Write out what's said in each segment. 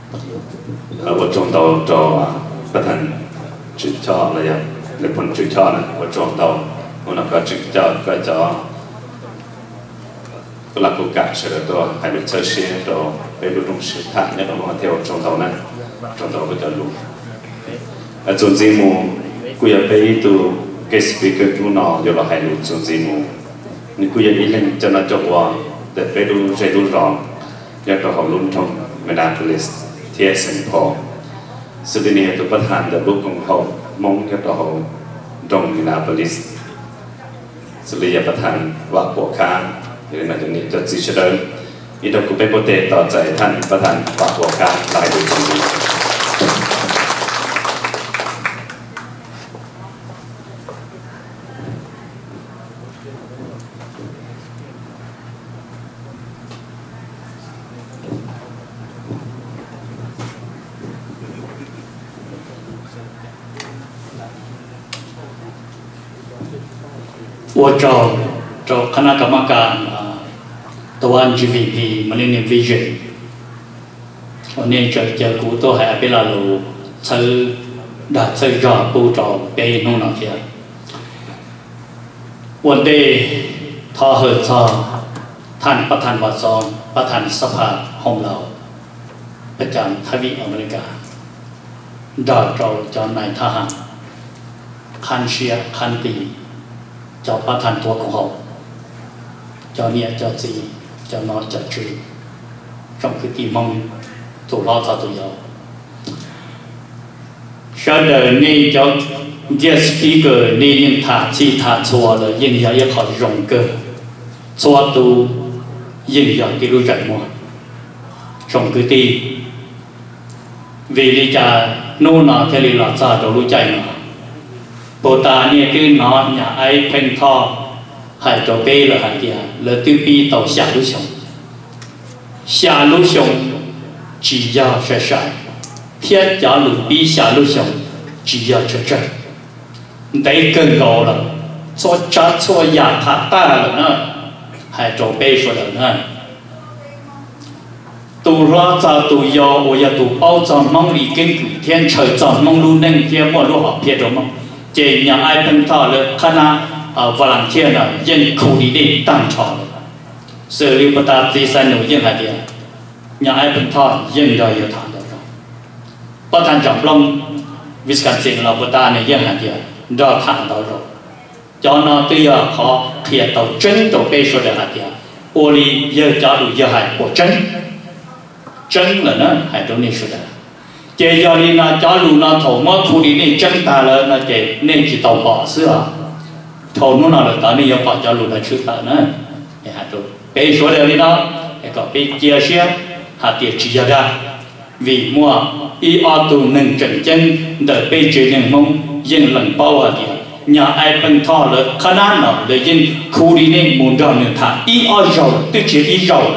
ở trong tàu choประธานจุดชอบเลยอ่ะหรือผลจุดชอบนะว่าจองเตาคนก็จุดชอบก็จะก็รับโอกาสเสด็จตัวให้เป็นเชื้อเชื้อตัวไปดูตรงสุดท้ายเนี่ยเรามาเที่ยวจองเตานั้นจองเตาก็จะรู้จนจีมูกูอยากไปตัวเกสปีกกูนออยู่เราให้รู้จนจีมูนี่กูอยากไปเล่นจะน่าจบว่าแต่ไปดูใจดูร้อนอยากจะขอลุ้นทงเมดาพลิสที่เซนพอสุดนี้ตัวประธานเดบุกของเขามองกับเราตรงมินาโพลิสสุริยประธานว่าปวดค้างหรือในตรงนี้จะสิเฉลิมอีดอกกุเปโปเตต่อใจท่านประธานว่าปวดค้างหลายดูตรงนี้ว่าเจ้าคณะกรรมการตัว GVP Millennium Vision วันนี้จะกูตัวให้เป็นเราซื้อได้ซื้อยอดกูจะไปนู่นนั่นเทียวันนี้ทอเหตุท่านประธานวัดซองประธานสภาห้องเราประจำทวีปอเมริกาได้เราจะนายทหารคันเชียคันตีเจ้าประธานตัวของเขาเจ้าเนี่ยเจ้าจีเจ้าน้อยเจ้าจืดtrong cái kỳ mong tổ lo cho tụi nhau sau đó này cho guest speaker này những thả chi thả chùa là những nhà yêu họ rộng cơ chùa tu những nhà cái lưu chạy mua trong cái tì vì lý cha nô nọ theo lý là cha đồ lưu chạy nọ bộ ta này cứ nó nhà ai phèn thọ hải đồ bê là hải kia là tiêu pi tàu xả lưu sống xả lưu sống chỉ do sẽ sai thiết giả lưu pi xả lưu sống chỉ do cho chân đấy cần gạo là cho cha cho nhà thả ta là nó hải đồ bê cho là nó tu ra cha tu yo o ya tu bao tròn mong lý kinh cử thiên trời tròn mong lu neng thiên mua lu học phiền rồi mong chỉ nhà ai phân thọ là khả năng và làm thiên là dân khẩu đi để tăng trò xử lý bắt ta di sản nội dân hải địa nhà ai phân thọ dân đời yêu thằng đó bắt thành trọng long Wisconsin là bắt ta này dân hải địa đó thằng đó rồi cho nó tuy giờ họ thiệt tàu chân tàu bê số để hải địa ô li giờ cho đủ giờ hải của chân là nó hải đồ này số đấy chế do đi nó cho lù nó thổ mất khu đi này chân ta là nó chế nên chỉ tàu bỏ xưa thổ nó là tao này bỏ cho lù nó chữ ta nữa để hạt rồi bây số đều đi đó để có bây chia sẻ hạt tiền chỉ ra vì mua y ở tù nâng trận chân để bây giờ nâng mông dân lần bao hạt tiền nhà ai phân thọ là khả năng nào để dân khu đi này muốn ra nữa thà y ở giàu tức chỉ y giàu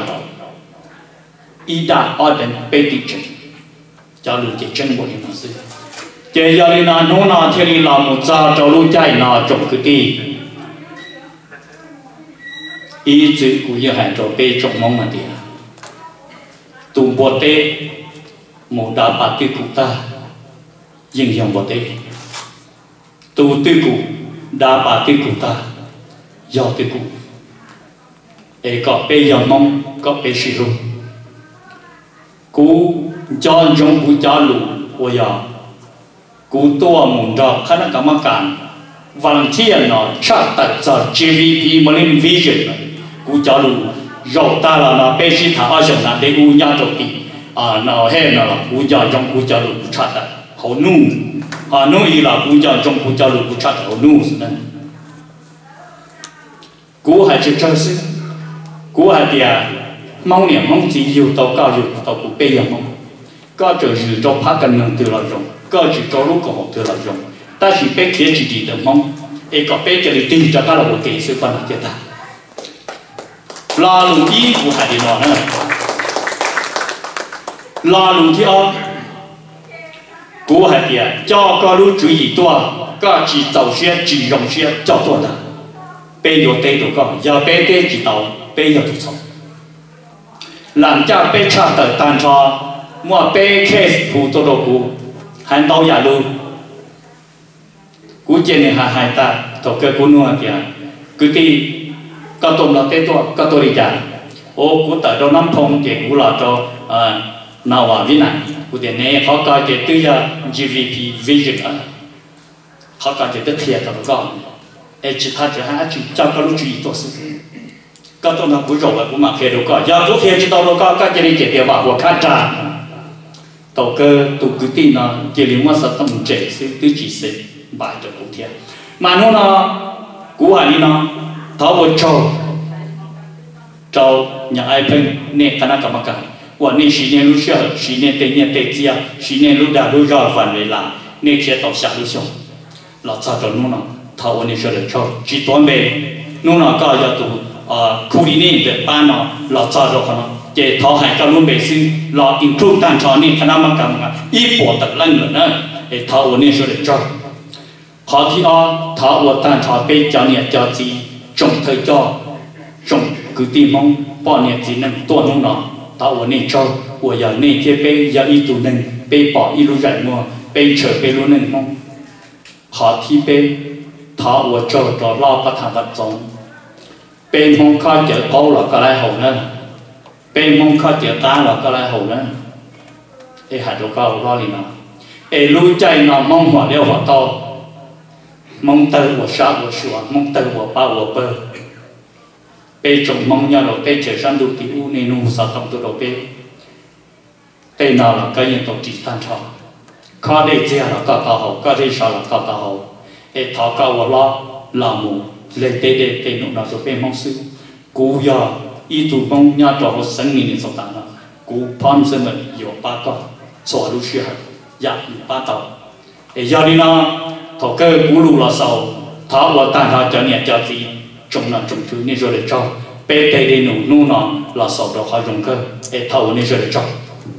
y đã ở đến bây giờ cho lưu chỉ chân bộ những sự chế giờ đi nào nó nào theo đi làm một giờ cho lưu chạy nào trồng cái gì ý chữ của yêu hải cho bê trồng mong mà đi tu bồ tê một đá bát tư cụ ta dừng dòng bồ tê tu tư cụ đá bát tư cụ ta do tư cụ để có bê dòng mong có bê sử dụng cú cho trong cú cho lũ của giờ cú tua muốn ra khả năng cảm ơn volunteer nó chắc tại giờ GVP Millennium Vision cú cho lũ rồi ta là nó bê sĩ thả ở trong này để cú nhà đầu tư nó hay nó là cú cho trong cú cho lũ chắc tại hậu nu ý là cú cho trong cú cho lũ chắc hậu nu nên cú hay chỉ chơi sức cú hay tiền mong niệm mong chỉ yêu tàu cao yêu tàu cụ bây giờ mong có trở dự cho phá cần năng từ là rộng có chỉ cho lúc của họ từ là rộng ta chỉ biết kia chỉ đi được mong ấy có biết cho đi tìm cho các là một kỳ sự quan trọng ta lo lù ý của hải địa nó nữa lo lù thì ông của hải địa cho có lúc chú ý toa có chỉ tàu xe chỉ dùng xe cho toa ta bây giờ tây đồ có giờ bây giờ chỉ tàu bây giờ tụ sống làm cho bên cha tờ tan cho mua bê case phụ tôi đồ cũ hành tàu giả luôn cú trên này hai ta tổ cơ cú nuôi kìa cứ đi các tôm là tết tuổi các tôi đi trả ô cú tới đâu năm phong thì cú là cho nào à với này cú tiền này họ coi thì tư gia GDP vision họ coi thì tất thiệt là con chỉ ta chỉ hai chỉ cho các lúc chú ý tốt sự các tôi là cú rồi cú mặc hết rồi cả giờ lúc hết chỉ tao rồi các cái gì để bảo của khách trả tổ cơ tụ cứ tin nó chỉ liên quan sát tâm trẻ sự tư chỉ sẽ bài cho cụ thể mà nó cú hành đi nó tháo một trâu nhà ai bên nè cái nào cả mà cả và nè xí nè lúc xưa xí nè tây nè tây chia xí nè lúc đã lúc ra phản về là nè chế tàu xả lúc xưa là sao cho nó tháo nè xưa được trâu chỉ toàn về nó có giờ tụ khu đi nè về ban nó là sao cho nó chế tháo hành cái luôn về sư là improve tan cho nè cái nào mà cả mà ít bỏ tật lăng nữa để tháo nè xưa được trâu họ thì tháo ở tan cho bây giờ nè cho gì trồng thời cho trồng cứ tìm mong bỏ nè chỉ nên tuần không nó tháo ở nè cho ở giờ nè thì bây giờ ít tụ nên bây bỏ ít lúc rảnh mua bây chờ bây lúc nên mong họ thì bây tháo ở cho lo bắt thằng vật giống bây mong khai chở câu là cái này hậu nữa bây mong khai chở cá là cái này hậu nữa để hạt đồ câu lo liền nào để lui chạy nó mong hỏa leo hỏa to mong tơ của sa của sủa mong tơ của ba của bơ bây trồng mong nhau rồi bây trở sang đủ tiểu nên nu sa tổng từ đầu bây nào là cái nhân tộc chỉ tan trò có đây chia là có tao hậu có đây sao là có tao hậu để thọ cao của lo là mù lấy tê nụ nào rồi bây mong sư cú giờ y tụ mong nhau trò họ sinh nghìn số tàn là cú phan sinh mình nhiều ba con số lúc xưa dạ ba tàu để giờ đi nó thọ cơ cú lù là sầu thọ vào tan thọ cho nhẹ cho gì trồng là trồng thứ nên rồi để cho bê tê đi nụ nó là sầu đó họ trồng cơ để thọ nên rồi để cho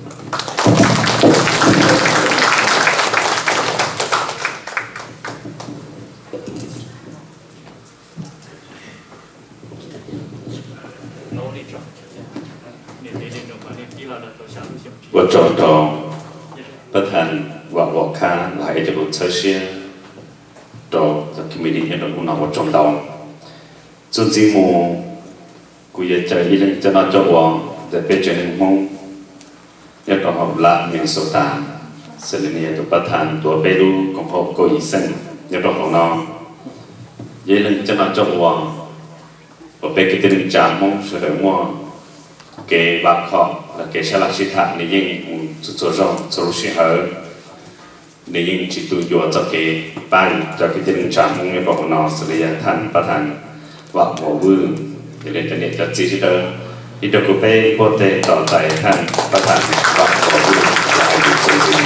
và trồng trồng bất thành và vỏ kha lại cho bộ sơ xia trồng cho khi mình đi nhận được một nào trồng đầu cho gì mù cứ giờ chơi đi lên cho nó cho vòng để biết chuyện mong nhất là học là miền số tám sẽ là nhiều tụ bất thành tụ bê lu cũng học cô ý sinh nhất là học nó dễ lên cho nó cho vòng và bê cái tên trả mong sẽ được mua cái bạc họ là cái xe lạc sĩ thạc này nhưng số rộng số sĩ hở này nhưng chỉ tụi dùa cho cái bàn cho cái tên trả mong như bảo nó sẽ là thành bắt thành và mổ vương để lên tên cho chỉ đó thì được của bé có thểต่อใจthành bắt thành và mổ vương là ai cũng sẽ gì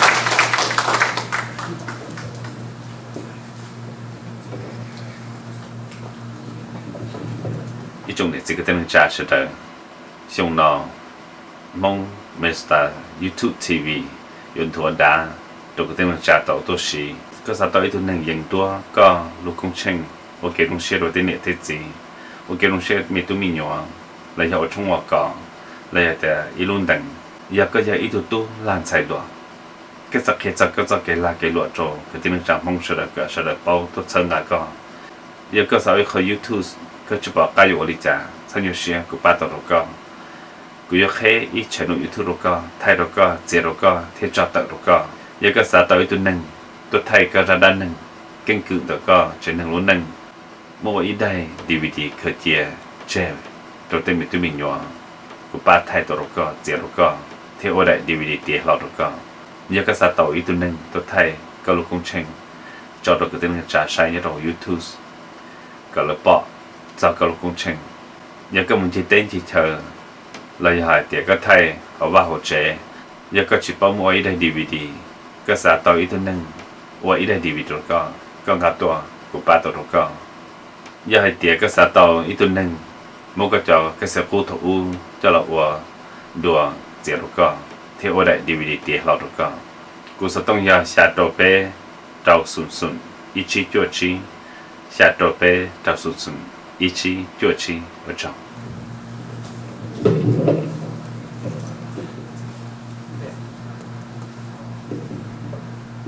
一种的这个灯架是的。xong nó mong Mr. YouTube TV yun thua đá đồ cái tên là trả tàu tôi xí có sao tới tôi năng dành tua có lúc công trình ok công xe rồi tên này thế gì ok công xe mi tu mi nhỏ lại họ trong hoa cỏ lại là ilun đằng giờ có giờ ít tu lan sai đùa cái sắc cái là cái lụa trâu cái tên là trả mong sẽ được bao tôi chân lại có giờ có sao ở YouTube có chụp bảo cái gì trả sao nhiều xe của ba tàu cóกูยกให้อีชนุยูทูบรก็ไทยรก็เจรก็เทจอตรก็ยังก็สาต่อยตัวหนึ่งตัวไทยก็ระดับหนึ่งเก่งกึ่งตัวก็เจนหนึ่งล้วนหนึ่งเมื่อวันอีได้ดีวีดีเคยเจียเจลตัวเต็มตัวมีหยวกูป้าไทยตัวรก็เจรก็เทโอได้ดีวีดีเตียหลอดรก็ยังก็สาต่อยตัวหนึ่งตัวไทยก็ลูกคงเชงจอดรก็เต็มจ่าใช้ในเรายูทูบก็เลยปะจอดก็ลูกคงเชงยังก็มันจีเต้นจีเธอเลยหายเตี๋ยก็ไทยเขาว่าหัวเจยังก็ชิปเอามวยได้ดีวีดีก็สาต่ออีกตัวหนึ่งว่าอีได้ดีวีดีก็งัดตัวกูป้าตัวก็ยังหายเตี๋ยก็สาต่ออีกตัวหนึ่งมุกก็จะก็เสียกูถูกจะหลอกว่าดัวเจียก็เที่ยวได้ดีวีดีเตี๋ยหลอกก็กูจะต้องยาชาโตเป้เจ้าสุนอีชีจั่วชีชาโตเป้เจ้าสุนอีชีจั่วชีว่าจัง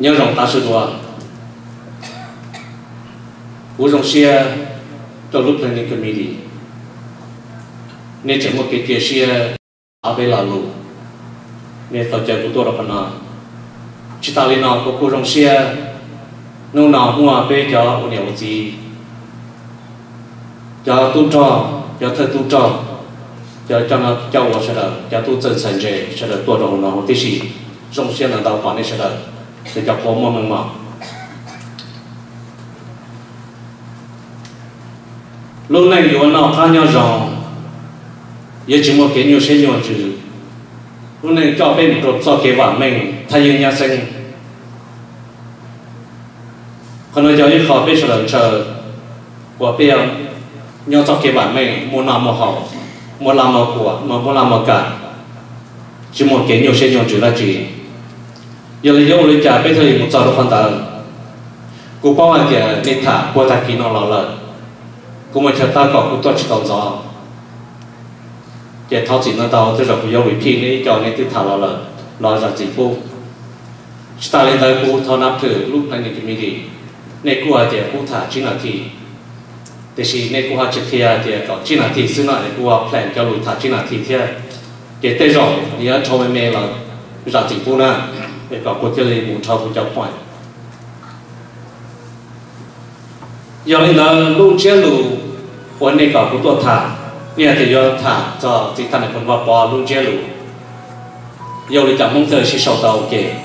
nhớ rộng ta sự đùa u rộng xe trong lúc planning committee nên chỉ một cái xe ở bên là lù nên tàu chạy của tôi là phần nào chỉ ta lên nào có u rộng xe nô nào mua bên cho u nhiều gì cho tu cho thợ tu cho nó cho我是的cho tu真神者是的多种呢这是中线的到管理是的这叫泡沫嘛lúc này nhiều nào khác nhau rằng giờ chỉ một cái nhiều sẽ nhiều chữ lúc này cho bên một cho cái vả mình thay những nhà sinh còn nói cho những khó biết sự chờ của bây nhau cho cái vả mình muốn làm một học muốn làm một của mà muốn làm một cả chỉ một cái nhiều sẽ nhiều chữ là chỉ giờ là yêu lấy trả bây giờ một giờ đó phân tờ cô bảo anh kia nên thả qua ta kỹ nó là cũng mà ta có cũng tốt chỉ tao gió cái tháo chỉ nó tao tôi rồi cũng yêu repeat này cho nên tôi thả là ra chỉ cô ta lên tới cô tháo nắp thử lúc này thì mình đi này cô thì cô thả chính là thìแต่สิในกูหาจะเทียเดียก็จีน่าที่ซึ่งน่ะในกูว่าแพลนจะลุยถ่ายจีน่าที่เทียเกตได้รอเนี่ยชาวเมย์เราจากจีปูน่ะเนี่ยก็กูจะเลยมูชาวกูจะปล่อยอย่างนี้เราลูกเชื่อลูวันนี้ก็กูตัวถ่ายเนี่ยที่ยอดถ่ายจะจีท่านในคนว่าปอลูกเชื่อลูอย่างนี้จากมุ่งเธอสิชาวเตาเกต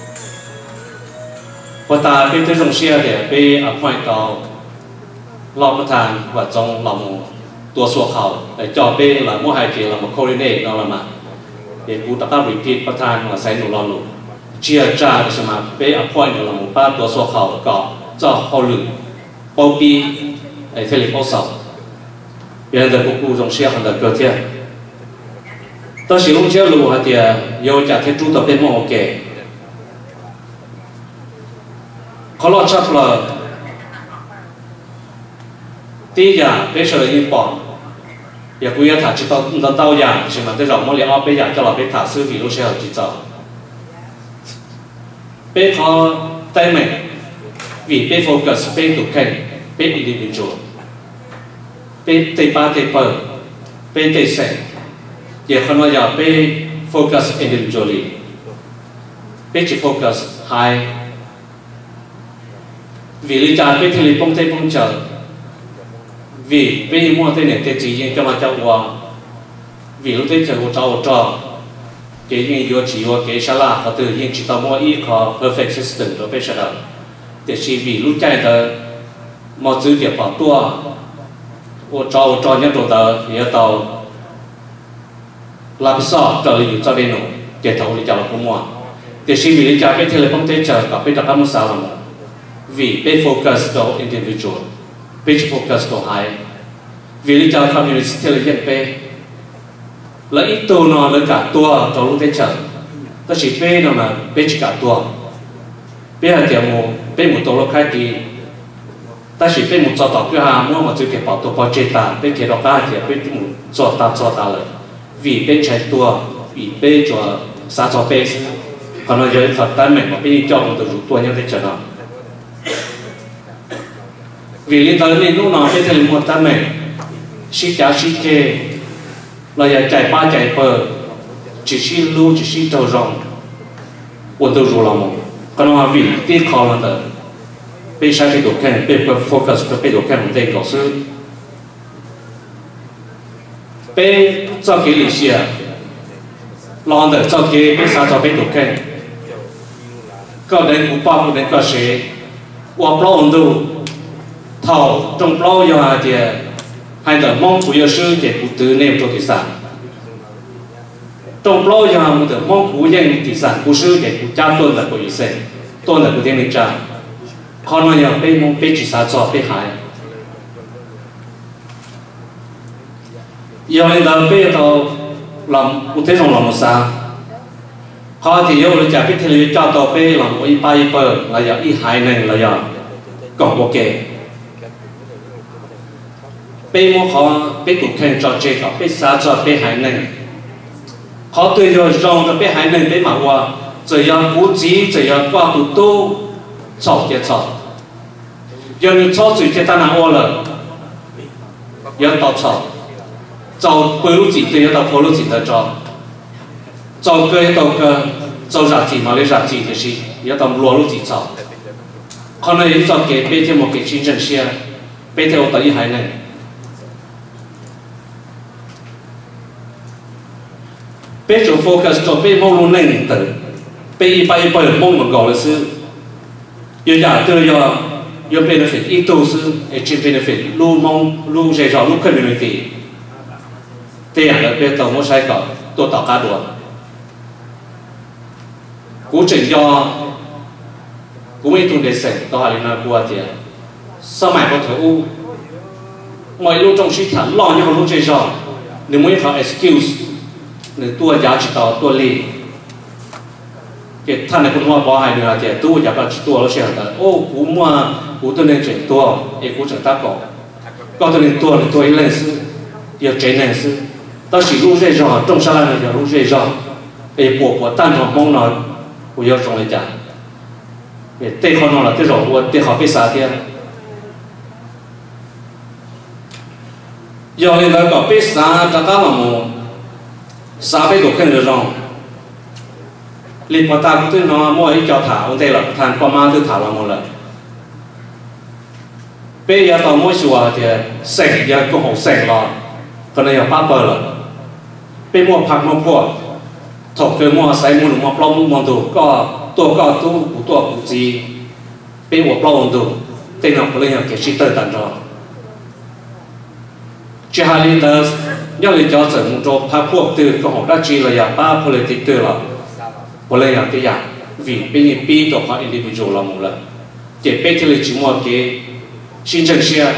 พอตาเป็นที่ตรงเชื่อเดียไปอัพพอยต์เตาลองประทานว่าจงลองตัวสัวเขาแต่จอเป้หลังมั่วหายเกลือมาโคเรเน่เราละมาเด็กกูตะก้ารีพีทประทานว่าใส่หนูรอหนูเชียร์จ้าก็สมาเป้อพอยหนูละหมูป้าตัวสัวเขาก็เจ้าเขาหลุดปอปีไอ้เทเลโพสต์เดี๋ยวเด็กกูจงเชียร์คนเด็กเกิดเที่ยตอนสิลุงเชียร์รู้ฮะเดียโยจากเทจูตัวเป็นโมโอเคเขาลอดชับเลย第一呀，别说一帮，也不要他知道到呀，是嘛？这让我俩别呀，叫老别他手里路是要去找，别靠对面，为别 focus 别独看，别individual，别对八对八，别对谁，也可能要别 focus individually，别去 focus high，为了家别听你蹦对蹦叫。vì bây giờ mua thế này thì chỉ riêng cho mà cháu qua vì lúc đấy cháu cho cái riêng vô chỉ vô cái sao là họ tự riêng chỉ tao mua ít họ perfect system rồi bây giờ đó thì chỉ vì lúc chạy đó mà giữ việc bảo tua ô cho nhất rồi đó thì tao làm sao cho lý cho đến nó để thầu lý cho nó cũng mua thì chỉ vì lý cho cái thế là không thể chờ cả bây giờ không sao làm vì bây focus vào individual page focus của hai vì lý do community intelligent pe là ít tu nó là cả tua trong lúc thế chờ ta chỉ pe nó mà pe chỉ cả tua pe là tiền một tổ lúc khai thì ta chỉ pe một cho tàu cái hàng mua mà chưa kịp bảo tổ bảo chế ta pe kịp đọc ra thì pe một cho ta rồi vì pe chạy tua vì pe cho sa cho pe còn nói về thật ta mình mà pe cho một tổ tua như thế chờ nó vì lý do này lúc nào cái thời một ta mình sĩ trả sĩ kê là giờ chạy ba chạy bờ chỉ sĩ lưu chỉ sĩ trâu rồng quân tôi rồi làm còn mà vì tiếc khó là đó bây giờ cái đồ khen bây giờ focus cái đồ khen một đây có sự bây cho cái lý sĩ lo được cho cái bây giờ cho bây đồ khen có đến cũng bao cũng đến có sẽ qua bao ổn đủ thầu trong bao giờ là thì hay là mong của sư để cụ từ nem cho thị sản trong bao giờ một từ mong của dân thị sản của sư để cụ cha tôn là của ý sẽ tôn là của thiên linh cha còn là giờ bên mong bên chỉ sản cho bên hải giờ này là bên tàu làm cụ thể trong làm một sao họ thì yêu là trả biết thiên linh cha tàu bên làm của ý ba ý bờ là giờ ý hải này là giờ còn ok bây giờ họ bây tụ khen cho chơi họ bây xa cho bây hải này họ tuy rồi rong cho bây hải này bây mà qua 只要估计只要挂度都炒的炒，要你炒最简单的我了，要到炒，炒背路子对要到坡路子的炒，炒个到个炒啥子嘛，你啥子就是要到路路子炒，可能要炒给白天冇给新城些，白天我到一海呢。bây giờ focus cho bây mong luôn nên từ bây bay mong một gọi là sư giờ giả từ giờ benefit ít tu sư achieve benefit luôn mong luôn dễ dàng luôn community thế là bây giờ muốn sai cả tôi tạo cá đuổi cú chỉnh do cú mấy tuần để xem đó là qua thì sau này có thể u mọi lúc trong suy thẳng lo nhưng mà lúc dễ dàng nếu muốn có excuse nên tua giá trị tàu tua li cái thằng này cũng mua bao hai nữa thì tua giá trị tua nó sẽ là ô cú mua cú tôi nên chuyển tua ấy cú chẳng tác có tôi nên tua ấy lên sư giờ chuyển lên sư ta chỉ lúc dễ dàng trong xã này giờ lúc dễ dàng ấy của tan trong mong nói của yêu trong này chả để tê con nó là tê rồi của tê họ biết sao thế giờ này là có biết sao ta là một sao bây giờ khen được rồi liên quan ta cũng nó mua ấy cho thảo đây là thành qua ma tôi thảo là một lần bây giờ tao mua sủa thì sành giờ cũng không sành lo còn này là ba bờ rồi bây mua phẳng mua của thọc cái mua sai mua plong mua đồ có tu của gì bây mua plong đồ tên nào cũng lên cái gì tới tận rồi chỉ hai lý do nhớ lý do rằng một chỗ phá quốc từ có học đa chi là nhà ba politics từ là một lần là cái dạng vì bên những pi của họ individual là một lần chỉ bên thì chỉ một cái xin chân xe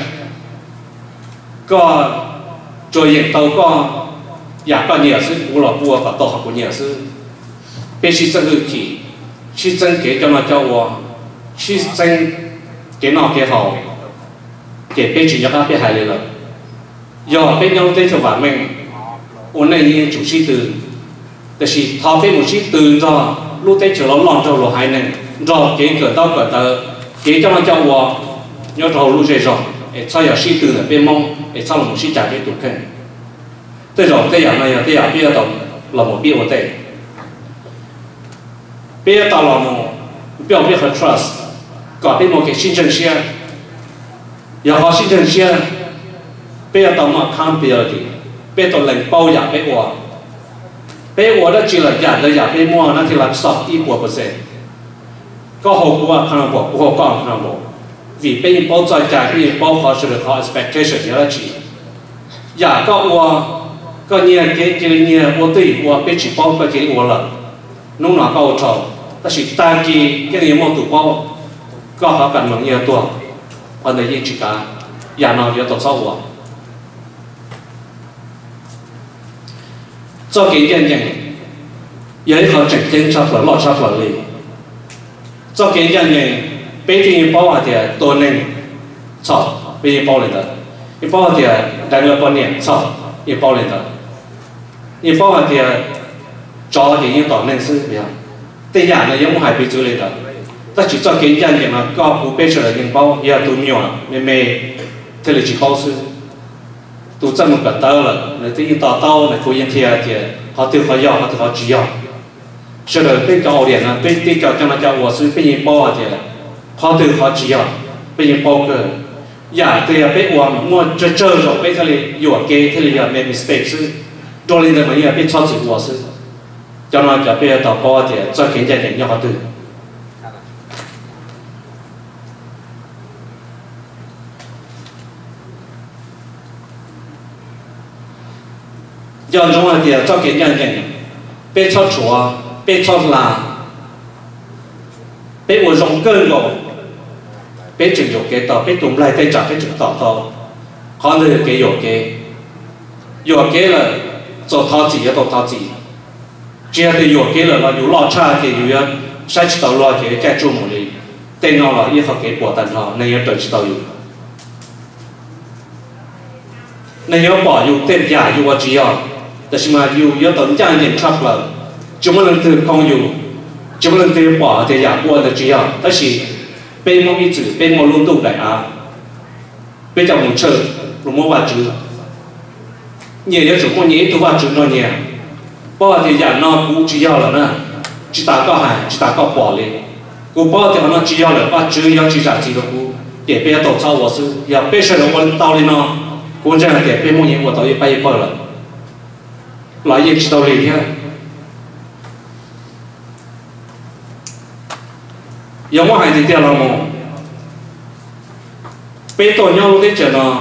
có cho hiện tàu có nhà có nhiều sự của là của và tổ hợp của nhiều sự bên xin chân hư chỉ xin chân cái cho nó cho我xin chân cái nào cái hậu cái bên chỉ cho các bên hai lần giờ bên nhau tới cho bạn mình ôn này như chủ sĩ từแต่สิทอเป็นmột sĩ từ rồi lúc tới chỗ nó lon trong lỗ hai này rồi cái cửa tờ cái cho nó cho我nhớ rồi lúc rồi sao giờ sĩ từ là bên mong sao là một sĩ trả cái tụi khen tới rồi tới giờ này tới giờ bây giờ là một biết một tệ bây giờ tao là một biết hơi trust có bên một cái sinh chân xe giờ họ sinh chân xe bây giờ tao mà accountability bây giờ tao lấy bao giờ bây giờ đó chỉ là giả bây mua nó thì làm sọt ít của percent có hậu quả khả năng của hậu quả khả năng của vì bây giờ bao giờ trả bây giờ bao họ sẽ được họ expectation như là chỉ giả có nhiều cái nhiều ô tùy ô bây chỉ bao cái ô là nung nó có trâu ta chỉ ta cái này mua tủ bao có họ cần bằng nhiều tuổi còn đây chỉ cả giả nào giờ tổ sau ô cho cái nhân nhân vậy họ chỉnh chính cho là lọt cho là gì cho cái nhân nhân bây giờ bao thì tôi nên sao bây giờ bao lên đó bao thì đang là bao nhiêu sao bây bao lên đó bao thì cho cái những tổng nên sư bây giờ thế giả là giống hai bị chửi lên đó ta chỉ cho cái nhân nhân mà có phụ bây giờ là những bao giờ tôi nhiều mê thế là chỉ bao sư tu chân một cái tao là người tự nhiên tao này phụ nhân thì họ tự họ giàu họ tự họ chỉ giàu sau đó bên cho điện là bên cho nó cho我是bên những bao thì họ tự họ chỉ giàu bên những bao cơ giả thì bên我mua chơi rồi bên thế này有给thế này make mistake 是做了的么样被超级我是cho nó cho bên tao bao thì cho cái gia đình họ tự giờ chúng ta thì cho cái nhân nhân bé cho chúa bé cho là bé ở trong cơn rồi bé chừng dục cái tàu bé tụm lại tay chặt bé chừng tàu có nơi cái dục cái là做他自己做他自己只要对dục cái là有落差thì有要sai chỉ tàu lo cái cái chung một đi tên nó là yêu cái bộ tận họ nên yêu trời chỉ tàuอยู่nên yêu bỏ yêu tên giả yêu chỉ yêuแต่ชิมาอยู่เยอะตอนจ้างเห็นครับเราจุ่มมันถือคงอยู่ chỉ một lần tiền bỏ thì giả qua được chỉ hả, đó là bên một ít chữ bên một luôn tụ đại á, bên trong một chữ rồi một vài chữ, nhiều nhất chúng có nhớ tụ vài chữ nó nhiều, bỏ thì giả nó cũng chỉ hả là nè, chỉ ta có hai, chỉ ta có bỏ đi, cũng bỏ thì nó chỉ hả là vài chữ要chỉ giả chỉ được cũng, để bên tổ sau 我是要背出来我道理呢，我这样点边某年我到一百一百了，来也知道了一天。有我还是掉了么？被多鸟的着呢，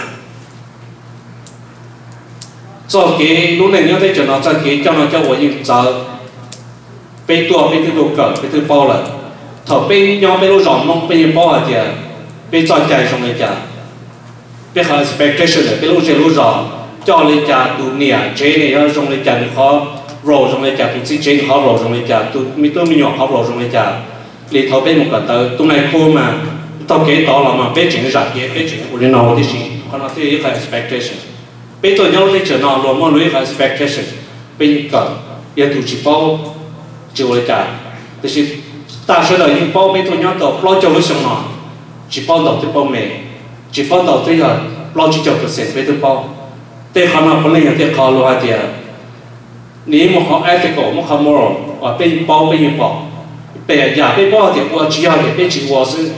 做给路人鸟的着呢，做给叫呢叫我用找，被多个，被多包了，头被鸟被路上弄被人包啊的，被做家上来家，被好 expectation 的，被路这路上叫来家都年，这呢要上来家你好 roll 上来家，都自己好 roll 上来家，都没多没鸟好 roll 上来家。里头被một cái tờ tụi này cô mà tao kế đó là mà biết chuyện giả kế biết chuyện của liên nào thì gì còn nó thì phải expectation biết tôi nhau thì chuyện nào rồi mà nói phải expectation bên cạnh giờ tụi chỉ bao chịu lại cả thì ta sẽ là những bao biết tôi nhau tao lo cho lúc sống nào chỉ bao đầu thì bao mẹ chỉ bao đầu thì là lo chỉ cho percent biết tôi bao thế khả năng vấn đề là thế khó lo hay nếu mà họ ethical mà họ moral và bên bao bên những bao bây giờ被包的我只要也被指我是，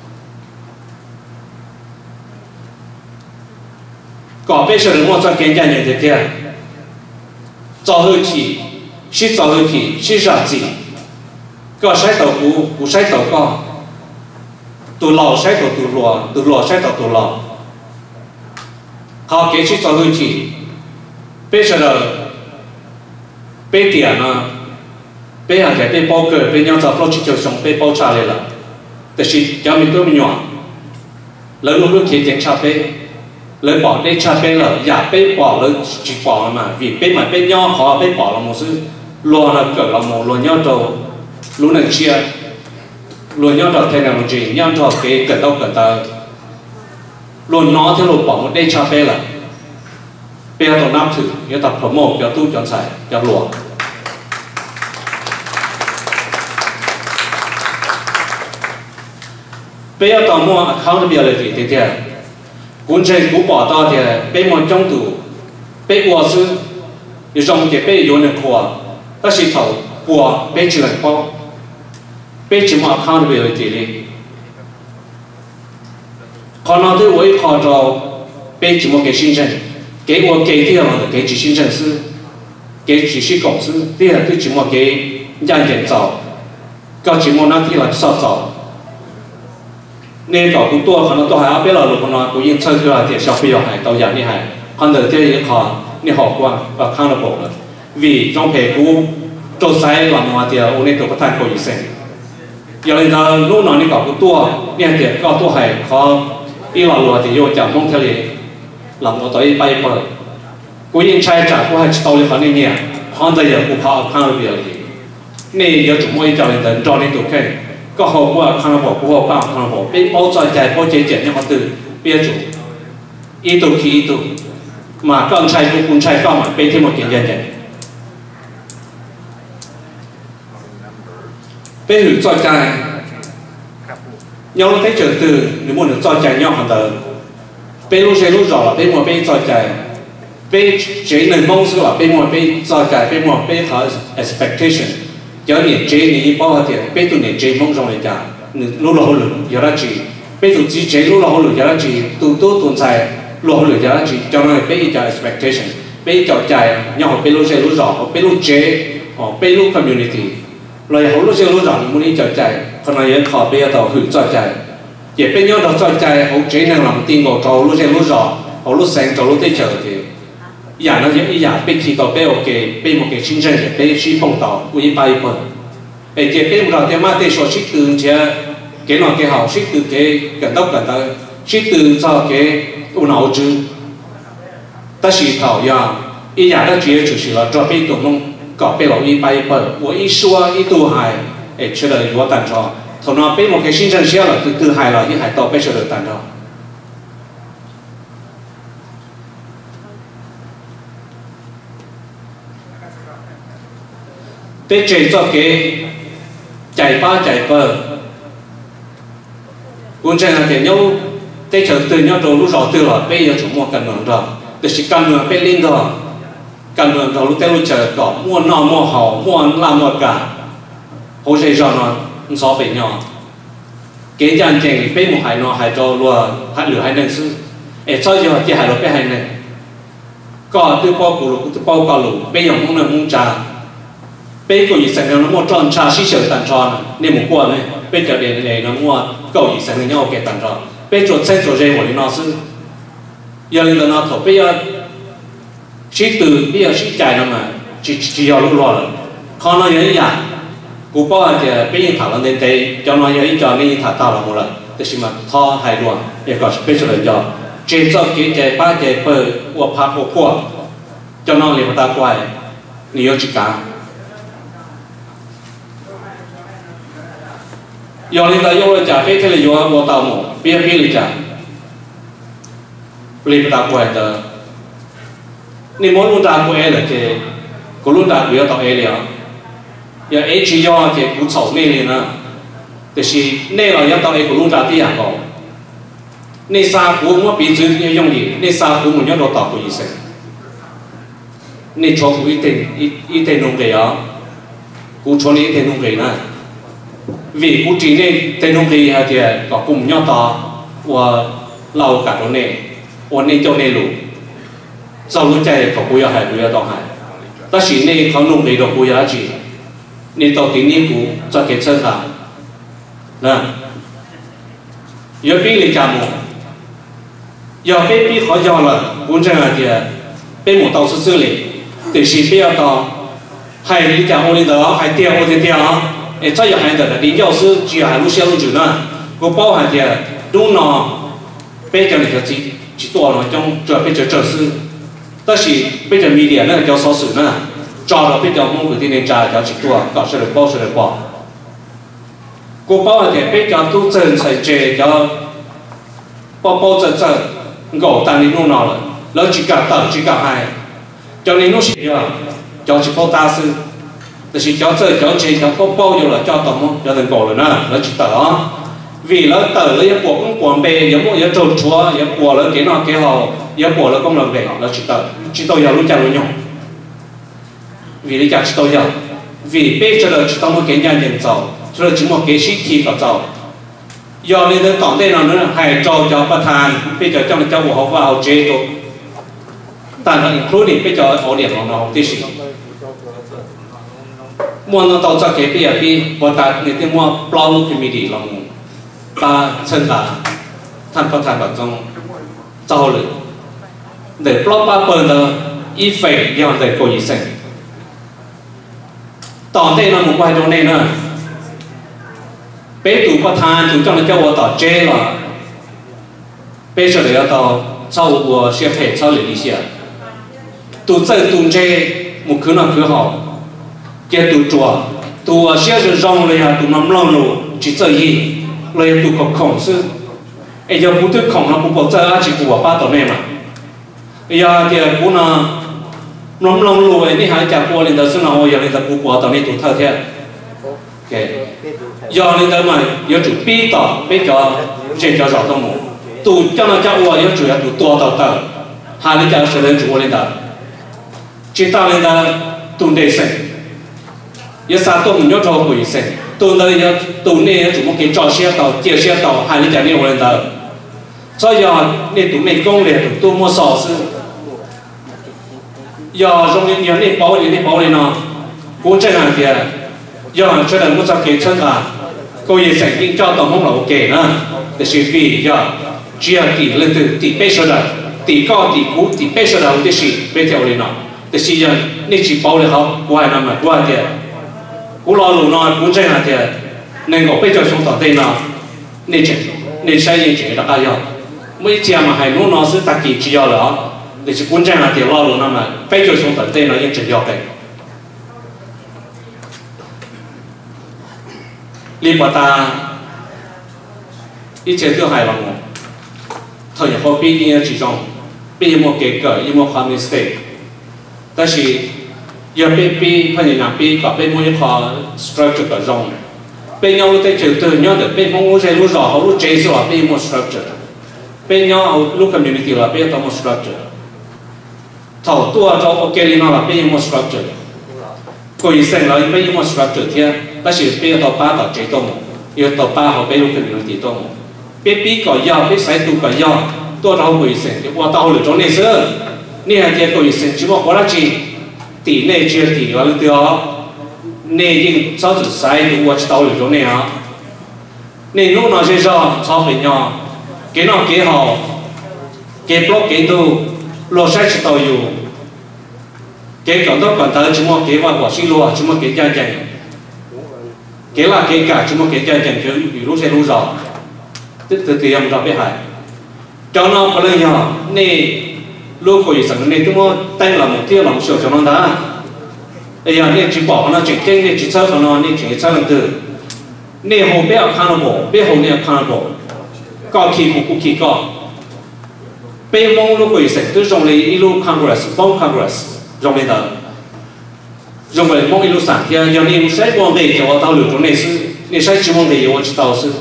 搞被说的我做更加人的点，早后期是早后期是啥子？搞晒豆腐不晒豆搞，都老晒豆都老，都老晒豆都老，好，给是早后期，被说的被点呢。bây giờ cái bên bao cờ bên nhau tập lo chỉ cho sống bên bao trả lại là,แต่สิ่งที่mình tôi mình nhỏ, lớn lúc khi tiếng cha bên, lớn bỏ đây cha bên là, giả bên bỏ lớn chỉ bỏ mà, vì bên mà bên nhau khó bên bỏ là một sự, lo là cỡ là một lo nhau đầu, lúc này chia, lo nhau đầu thế nào một gì, nhau đầu cái cỡ đâu cỡ ta, lo nó theo lo bỏ một đây cha bên là, bây giờ tôi nắm thử, giờ tập promote, giờ tu chọn xài, giờ luộc. bây giờ tao mua accountability thì thế, cuốn trên cú bỏ tao thì bây một trong tủ, bây qua sư, rồi trong cái bây vô nên khoa, ta chỉ thầu qua bây chỉ là bao, bây chỉ mua accountability đi, còn nó thì với họ cho bây chỉ mua cái sinh chân, cái mua cái thì là cái chỉ sinh chân sư, cái chỉ是公司，第二对只mua cái nhà nhân造，个只mua那ที่là sao造。nên có cũng tua khả năng tua hay biết là lúc nó cũng yên chơi là tiền sau khi học hay tàu giảng đi hay còn từ thế thì họ nên học qua và khang là bộ rồi vì trong hệ cũng trâu sai làm mà thì ông nên tôi có thay đổi gì xem giờ nên là lúc nào nên có cũng tua nên tiền có tua hay khó đi vào lúa thì vô chẳng mong theo thì làm nó tới bay bờ cũng yên trai trả cũng hay tàu đi khó nên nhẹ còn giờ cũng khó khang là việc gì nên giờ chúng tôi cho nên cho nên tụi cáiก็เขาว่าข้างบอกผู้ว่าข้างบอกเป็น包ใจ包เจ็ดเนี่ยเขาตื่นเปี้ยจุอีตุขีอีตุมาก็ใช้คุณใช้ก็มาเป็นที่หมดเย็นเย็นเป็นหือใจใจnhau thấy trở từ nếu muốn đượcใจใจnhau hoàn toànเป็นรู้ใช่รู้rõ làเป็นหมดเป็นใจใจเป็นเจนมองสึกว่าเป็นหมดเป็นใจใจเป็นหมดเป็นเขา expectation giờ niệm chế này bao nhiêu bây giờ niệm chế phong trong này cả lúc nào lúc giờ ra chỉ bây giờ chỉ chế lúc nào lúc giờ ra chỉ tu tuần sai lúc nào lúc giờ ra chỉ cho nên bây giờ expectation bây giờ chạy nhau bây lúc chế lúc rõ bây lúc chế bây lúc community rồi họ lúc chế lúc rõ muốn đi chạy còn này họ bây giờ tàu hưởng chạy giờ bây giờ tàu chạy họ chế năng làm tiền của tàu lúc chế lúc rõ họ lúc sáng tàu lúc tới chờ thì giờ nó giống như giờ bây khi tàu bây ok bây một cái chính sách bây chỉ phong tàu của những bài phần bây giờ bây một cái mà để số chỉ từ cái nào cái hậu chỉ từ cái gần đâu chỉ từ cho cái u não chứ ta chỉ thảo giờ ý giờ nó chỉ là cho bây tụi nó có bây giờ những bài phần của ý số ý tu hài để cho đời của tận cho thằng nó bây một cái chính sách là từ hài là những hài tàu bây giờ được tận cho để chế cho cái chạy ba chạy bờ quân tranh là tiền nhau tây chờ từ nhau rồi lúc rõ từ rồi bây giờ chúng mua cần mượn rồi từ chỉ cần mượn bên linh rồi cần mượn rồi lúc tây lúc chờ có mua nọ mua hậu mua làm một cả hồ sơ rồi nó so với nhau cái dàn chèn bên một hải nó hải trò lùa hải lửa hải năng sư để cho giờ chỉ hải lửa bên hải này có từ bao cụ lục từ bao cả lục bên dòng mông là mông trà bên cổ gì sản nó mua tròn trà xí sợi tàn tròn nên một quả này bên chợ điện này nó mua cầu gì sản nhau cái tàn tròn bên chỗ xe chỗ dây một nó sư giờ là nó thổ bây giờ xí từ bây giờ xí chạy nó mà chỉ vào lúc rồi còn nó như vậy cú bao thì bây giờ thảo luận đến đây cho nó như cho nên thảo tạo là một lầnแต่สิมาท่อหายรวมเอกสเปเชียลจอเจจอกเจป้าเจเปิดวัวพักวัวพวกเจ้าน้องเลี้ยงตาควายนิยมจิกายอลิตายอเลยจ่าเป้เทเลยยอวัวเต่าหมูเปี้ยเปี้ยเลยจ่าเลี้ยงตาควายเตอนี่มดลุนตาควายเลยเจกูลุนตาเบี้ยต่อเอเลยอย่าเอจียอเจกูเฉาเนี่ยเลยนะแต่สิเนี่ยเรายังต้องเอกลุงจ่าที่อย่างก่อนเนี่ยซากูมันปีจุดยังยังดีเนี่ยซากูมันยังเราต่อกูอีเสเนี่ยชอบกูอีเตนุ่งเกยอ่ะกูชอบอีเตนุ่งเกยนะvìกูจีเนี่ยเตนุ่งเกยฮะเดียก็กูมันยังต่อว่าเรากัดตัวเนี่ยวันนี้เจ้าเนี่ยรู้เจ้ารู้ใจกับกูอยากหายกูอยากต้องหายแต่สิเนี่ยเขานุ่งเกยตัวกูอยากจีเนี่ยต่อที่นี่กูจะเกิดเช่นไรnè giờ biết lịch chạm một giờ biết khó do là muốn rằng là thì biết một tàu sơ lịch từ khi biết tàu hay lịch chạm một đó hay tiêu một tiêu để cho giờ hay là đến giáo sư chỉ hay lúc xem lúc chữ nữa có bao hành thì đúng nó biết cho lịch chỉ to nó trong chờ biết chờ sư tất chỉ biết cho media nữa cho số sự nữa cho nó biết cho mong cái tin trả cho chỉ to có sự được bao sự được bao cô bao thì bây giờ tu chân sẽ chế cho bao chân chân gỗ tăng đến lúc nào rồi nó chỉ cả tầng chỉ cả hai cho nên nó chỉ cho chỉ bao ta sư thì chỉ cho chơi cho chế cho bao giờ là cho tổng cho từng gỗ rồi nè nó chỉ tờ vì nó tờ nó yếu bộ cũng quần bề yếu bộ yếu trộn chúa yếu bộ nó cái nào cái hậu yếu bộ nó công làm về nó chỉ tờ giờ lúc chả lúc nhung vì lý giải chỉ tờ giờ vì bây giờ là chỉ tao một cái nhà nhận giàu rồi chỉ một cái sĩ thì có giàu do nên tới tổng đây là nó hay choประธานbây giờ trong cái họ vào chế độ但係 including bây giờ họ liền nóที่สิmua nó tàu cho cái bây giờ đi bộ ta người ta mua plau cái mì đi lòng ta chân taท่านประธานแบบต้องเจ้าเลยđể plau ba bờ đó y phải do để coi gì xem tổng đây là một vài đồ này nữa bé tụประธานถูกเจ้าหน้าที่ว่าต่อเจ้ละbéเฉลี่ยต่อเจ้าวัวเสียเพจเจ้าเหลือดีเสียตูเจ้าตูเจ้มุขคืนน่ะคือหอเจ้าตูจัวตัวเสียจะร้องเลยฮะตูน้ำร้อนรูจิตใจยี่เลยตูกับของซื้อไอ้ยาพูดถึงของเราพูดบอกเจ้าอาชีพว่าป้าต่อเนี่ยมายาเจ้าพูดน่ะน้ำร้อนรูไอ้นี่หายจากวัวเลยแต่ซึ่งเราอย่างนี้แต่พูดว่าตอนนี้ตูเท่าเท่าdo nên tới mà yếu chủ bi tỏ biết cho trên cho rõ tông mù tụ cho nó cho uo yếu chủ yếu tụ tua tàu tàu hai lên cho sẽ lên chủ lên tàu chỉ tao lên tàu tụ đề sinh yếu sao tụ mình nhớ cho quỷ sinh tụ nơi yếu tụ này chủ một cái trò xe tàu chia xe tàu hai lên cho nhiều lên tàu cho giờ nên tụ mình công liền tụ mua sò sư giờ trong những nhiều này bảo này nó cũng trên hàng kia do hàng cho nên muốn cho cái chân là cô ấy sẽ kinh cho tổng không là ok nữa để xử vì do chia tỷ lên từ tỷ bê số đó tỷ cao tỷ cũ tỷ bê số đó để xử bê theo lên nó để xử giờ nên chỉ bảo được họ qua năm mà qua thì cũ lo lù nó cũng chơi là thì nên có bê cho chúng ta tên nó nên sai những chuyện đó ai rồi mấy chị mà hay muốn nó sẽ tác kỳ chỉ do đó để chỉ cũng chơi là thì lo lù nó mà bê cho chúng ta tên nó những chuyện do cái liên quan ta ít chuyện thứ hai là một thời gian qua bây giờ chỉ trong bây giờ một cái cỡ như một khoa mistake,但是要被被朋友讲被搞被某一块 structure 个 wrong， bên nhau lúc tới chiều từ nhau được bên mong lúc rõ họ lúc chế rồi bên một structure bên nhau lúc community là bên tao một structure thầu tua cho ok đi nó là bên một structure coi xem là bên một structure thế ta chỉ bên tao ba tao chế tao một yêu tao ba họ bên lúc community tao một bên bí có nhau bên sai tu có nhau tôi đâu coi xem thì qua tao lựa chọn này xưaนี่ฮะเจ้าก็ยิ่งชิมว่าจีตีเนี่ยเชื่อตีว่าลูกเดียวเนี่ยยิ่งชอบจุดใส่ดูว่าจะเอาหรือตรงเนี่ยฮะเนี่ยนู้นน่ะเชื่อชอบเป็นยังเกี่ยนเอาเกี่ยห่อเกี่ยบล็อกเกี่ยดูรอใช้จะต่ออยู่เกี่ยก่อนต้องก่อนเธอชิมว่าเกี่ยว่าหัวชิลัวชิมว่าเกี่ยใจใจเกี่ยละเกี่ยกะชิมว่าเกี่ยใจใจคืออยู่รู้ใช่รู้rõ tức từ từ em đọc biết hay cho nó có lời nhỏ này lúc hồi sáng này tôi mua tay là một tiêu lòng sầu cho nó đã bây giờ này chỉ bỏ nó chỉ chơi này chỉ chơi của nó này chỉ chơi lần từ này hồ bé ở khăn nó bỏ bé hồ này ở khăn nó bỏ có khi cũng khi có bé mong lúc hồi sáng tôi dùng lấy ilu congress bom congress dùng lấy đó dùng lấy mong ilu sáng thì giờ này sẽ mong về cho tao lựa chỗ này sư này sẽ chỉ mong về cho tao sư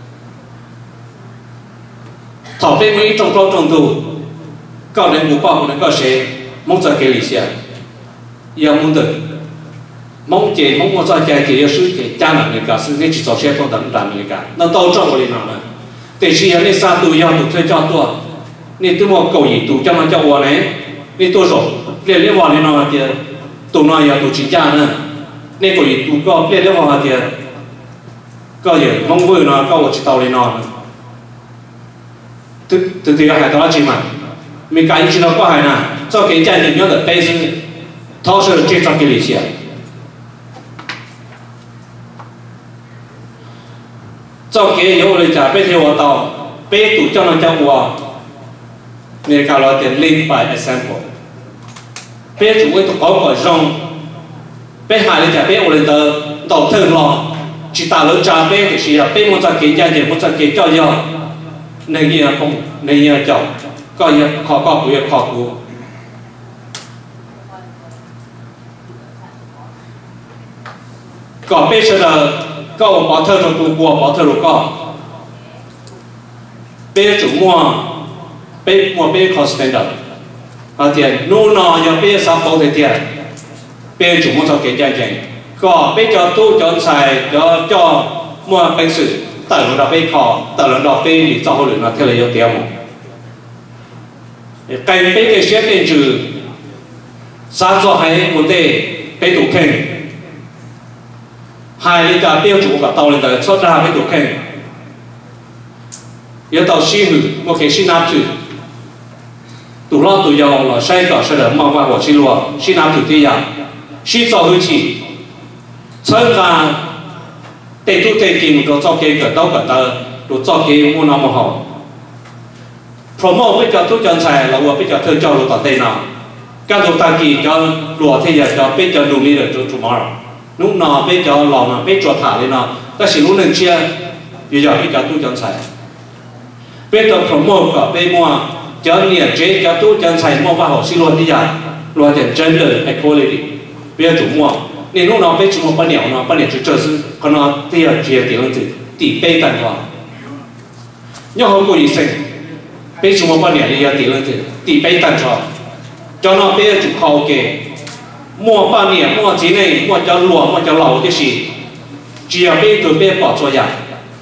thọ bé mấy trong bao trong tù có đến ngũ bảo nó có sẽ mong cho cái lý xe giờ muốn được mong chế mong muốn cho cái thì sự cái cha làm người cả sự cái chỉ cho xe con tận làm người cả nó tao trong cái nào nữa để khi anh sa tù giờ tù thuê cho tôi nên tôi mua cầu gì tù cho nó cho我này nên tôi rồi liền liên quan đến nó thì tù nó giờ tù chính cha nữa nên cầu gì tù có liền liên quan thì có gì mong vui nó có chỉ tàu lên nó từ từ hai đó chỉ mà mình cái gì nó có hay nè cho cái gia đình nhớ được bây giờ thao sự chế trong cái lý xe cho cái yếuเลยจะไปเที่ยวต่อไปตู่เจ้าหน้าเจ้าวัวมีการเราจะ lead by example ไปจู่ไอ้ตัวเขาก่อนรองไปหาเลยจะไปเอาเลยต่อเทิงรอจิตตาเราจะไปที่เสียไปมันจะเกี่ยจะเดี๋ยวมันจะเกี่ยเจ้าเยอะในเงี้ยคงในเงี้ยเจ้าก็ยังขอกูยังขอกูก็เป็นเช่นนั้นก็บอกเธอเราตัวบัวบอกเธอเราก็เป็นจุดมัวเป็นคอนสแตนดาร์ดอาเดียนนู่นน่ะยังเป็นซับโพเทียเป็นจุดมัวจะเก่งใจก็เป็นจอตู้จอใส่จอมัวเป็นสื่อแต่เราเป็นขอแต่เราเป็นหรือจอหรือเราเท่าไรเดียวcái cái xe điện tử sáng cho hay một đề cái tủ khen hai lý cả tiêu chủ cả tàu lên tới xuất ra cái tủ khen yếu tàu xí hử một cái xí nạp thử tủ lo tủ giàu là say cả sẽ đỡ mong qua của xí lúa xí nạp thử tí à xí cho hư chỉ chân ra để tu tế kinh rồi cho cái đâu cả tờ rồi cho cái mua nào mà họ promote ไปจอดทุกจอนใส่เราว่าไปจอดเธอจอดเราต่อเตน่ะการถูกตากีจอดหลัวที่อยากจอดไปจอดดูนี่เดี๋ยว tomorrow นุ่งนอไปจอดหล่อมาไปจอดถ่ายเลยเนาะก็สิ่งนู้นหนึ่งเชียร์อยู่จอดไปจอดทุกจอนใส่ไปจอด promote ก็ไปมั่วจอดเนี่ยเจ๊จอดทุกจอนใส่มั่วว่าหัวชิลวนที่อยากรัวแต่ gender equality ไปจอดจุ่มมั่วนี่นุ่งนอไปจุ่มปั้นเหนียวเนาะปั้นเหนียวจะซื้อคนนอที่อยากเชียร์ตีลังตีตีไปตันว่าย่อเขาคุยเสร็จbây giờ một年里要第二天第八单车，叫那边就靠给，莫半年莫之内莫叫老莫叫老的是，只要被都被保作呀，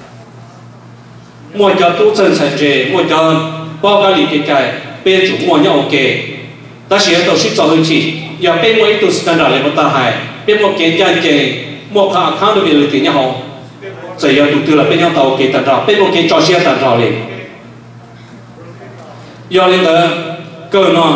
莫叫都真成这，莫叫包个里给改，被就莫要给，但是都是做回去，要被莫一都是干到来不大海，被莫给人给，莫看看到别人点样好，这要都对了，被人到给单着，被莫给找些单着嘞。do lên tới cơ nó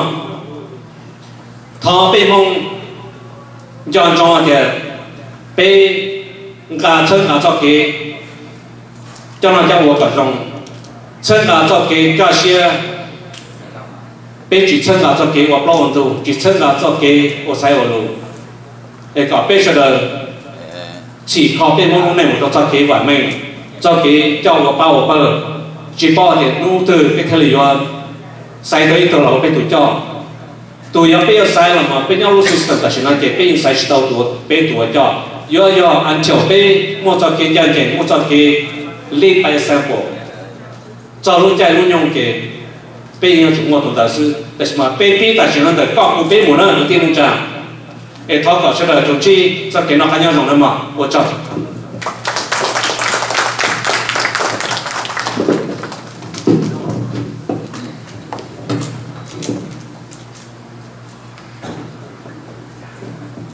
thọ bị mong cho thì bị cả chân cả cho cái cho nó cho我cả rong chân cả cho cái cả xe bị chỉ chân cả cho cái我bao nhiêu chỉ chân cả cho cái我sai我路cái cả bị sao đó chỉ khó bị mong này một cho cái hoàn mình cho cái cho我bao chỉ bao thì nu từ cái thời gian sai tới từ lâu bên tuổi cho tôi nhớ bây giờ sai là mà bên nhau lúc system cả chuyện này bên sai đầu tuổi bên tuổi cho 要按照被莫做给样件，莫做给礼拜生活，走路在路用给被要从我同的是，但是嘛被逼但是那的高不被我那有点那样，哎，他搞出来就这这给那还要用的嘛，我找。